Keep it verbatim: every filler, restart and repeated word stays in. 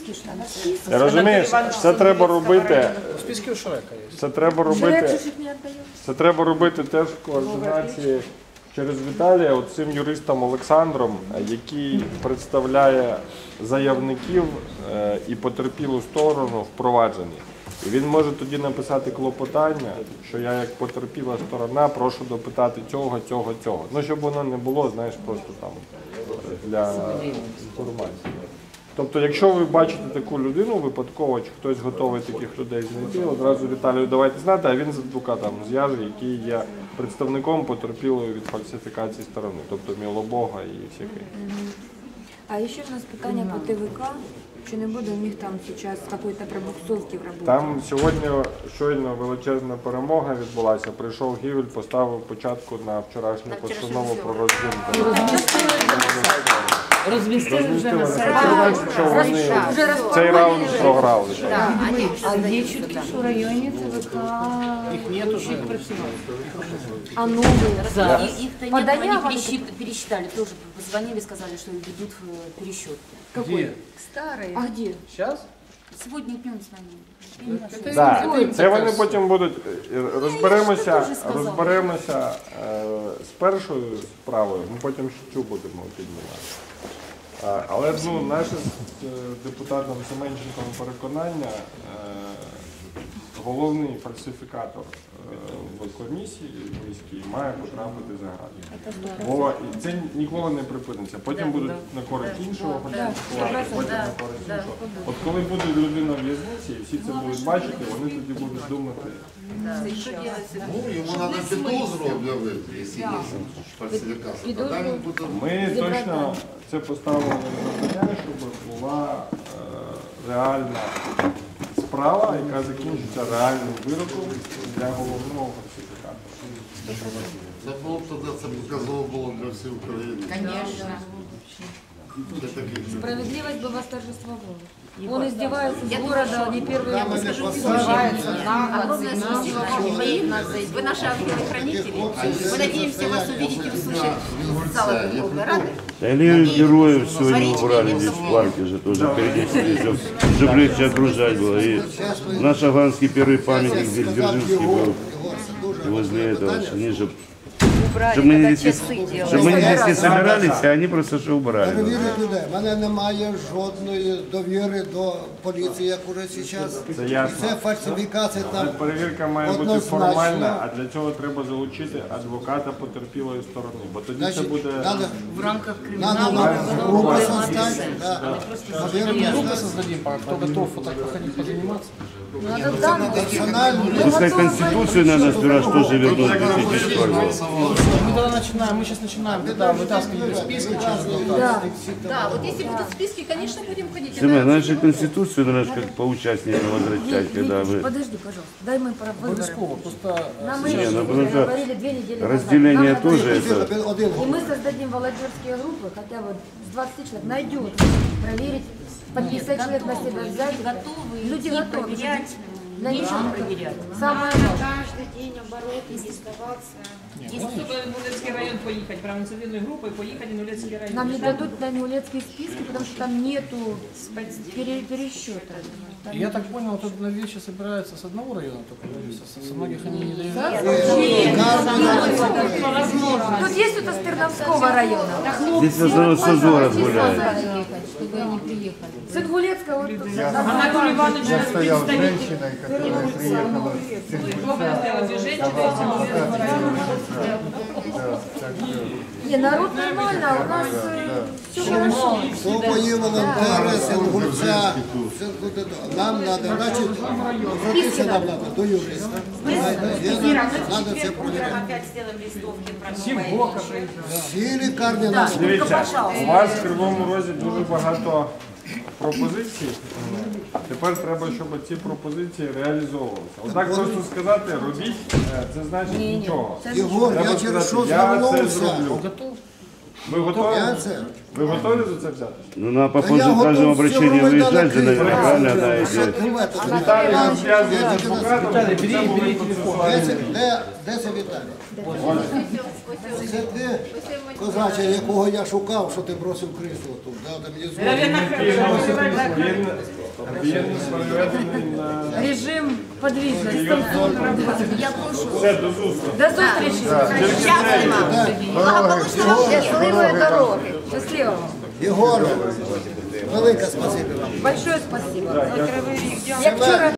Розумієш, це треба робити. В списке у Шрека є. Це треба робити. Це треба робити теж в координації через Віталія, от цим юристом Олександром, який представляє заявників і потерпілу сторону в провадженні. І він може тоді написати клопотання, що я як потерпіла сторона прошу допитати цього, цього, цього. Ну, щоб воно не було, знаєш, просто там для інформації. Тобто, якщо ви бачите таку людину випадково, чи хтось готовий таких людей знайти, одразу Віталію давайте знати, а він з адвокатом зв'яже, який є представником потерпілої від фальсифікації сторони, тобто Мілобога і всяке. А ще в нас питання по ТВК. Чи не буде у них там зараз якоїсь пробуксовки в роботі? Там сьогодні щойно величезна перемога відбулася. Прийшов Гівель, поставив початку на вчорашню постанову про розділ. Розмістили вже на сайті. Що вони цей раунд програли. А є чутки, що в районі ТВК учить працювати? А новые? Их-то нет, они пересчитали, тоже позвонили, сказали, что ведут пересчет. Какой? Старые. А где? Сейчас? Сегодня днем звонили. Так, це вони потім будуть, розберемося, розберемося е, з першою справою, ми потім ще цю будемо піднімати. А, але ну, наше з е, депутатом Семенченком переконання, е, головний фальсифікатор е, в комісії міській має потрапити за грати. Бо це ніколи не припиниться. Потім будуть на користь іншого фальсифікувати, потім на користь іншого. От коли буде людина в в'язниці, і всі це будуть бачити, вони тоді будуть думати. Ну, йому треба підозру об'явити, якщо є фальсифікація. Тоді він буде... Ми точно це поставили на завдання, щоб була е, реальна справа, яка закінчиться реальним вироком для головного фальсифікатора. Це було б тоді, це показово було для всієї України. Конечно. Справедливость бы восторжествовала. Он издевается с города не первый раз. Вы наши ангелы-хранители. Мы надеемся вас увидеть и услышать в залах Верховной Рады. Да или героев сегодня убрали здесь в парке же тоже перенесли, чтобы, чтобы легче окружать было. И наш афганский первый памятник здесь Дзержинский был возле этого, они же Щоб ми не здесь, щоб ми здесь не собирались, а вони просто що убрали. Перевірити людей. У мене немає жодної довіри до поліції, як уже зараз. Це ясно. Це фальсифікація там. Перевірка має бути однозначно. формальна, а для цього треба залучити адвоката потерпілої сторони. Бо тоді це Значить, буде... надо, В рамках надо криминального групу создати. Да. Группу создадим, кто готов вот так походить, позаниматься. Пускай Конституцию надо сперва тоже вернуть в две тысячи четвёртом году. Мы тогда начинаем, мы сейчас начинаем, когда вытаскивали списки, Да, да, вот если будут списки, конечно, будем ходить. Семен, нашу Конституцию надо как по участникам возвращать, когда вы... Подожди, пожалуйста, дай мы про выборы. обовязково, просто Нам мы Не, ну, потому что говорили две недели назад. разделение Нам тоже говорили, это... и мы создадим волонтерские группы, хотя бы с двадцати человек найдет, проверить, по пятьдесят человек на себя взять. Готовы Люди идти, готовы. проверять. Для Нечего ничего проверять. Самое Каждый день обороты, доставаться. Если в Нулецкий район поехать, прямо инициативной группой, поехать в Нулецкий район. нам не дадут на Неулецкие списки, потому что там нету пере- пересчета. Там я так понял, тут на Виче собираются с одного района только, со, со многих они не доезжают. Тут есть кто-то с Терновского района. Здесь в основном с Узора гуляют. Чтобы они приехали. С Ингулецкого вот тут. Анатолий Иванович Я стоял с женщиной, которая приехала. Главное сделать движение, Не, народ нормально, у нас все хорошо. Свої волонтери, Сингульця. Нам треба, значить, звернутися нам треба до юриста. Треба це провіряти. Опять сделаем листовки про новое. Всі лікарні нам. Дивіться, у вас в Кривому Розі дуже багато пропозицій. Тепер треба, щоб ці пропозиції реалізовувалися. Отак просто сказати, робіть, це значить нічого. Єгор, Треба я через сказати, що я це звернувся. зроблю. Ви готові? Я це. Ви готові за це взяти? Ну, на по Да я каждому готов обращению всё выезжать, Майдана же наверняка надо эти... Віталій зв'язує з адвокатом, Віталій, це бери, буде бери телефон. Де це, де, де це Віталій? Це ти, козача, якого я шукав, що ти бросив крісло тут. Да, там є звук. Він, він переведений на... Режим подвижности. Я прошу. Все, до зустрічі. До зустрічі. Щаслива. Благополучного Щасливої дороги. Щасливого. Єгоре, велике спасибі вам. Большое спасибо. Як вчора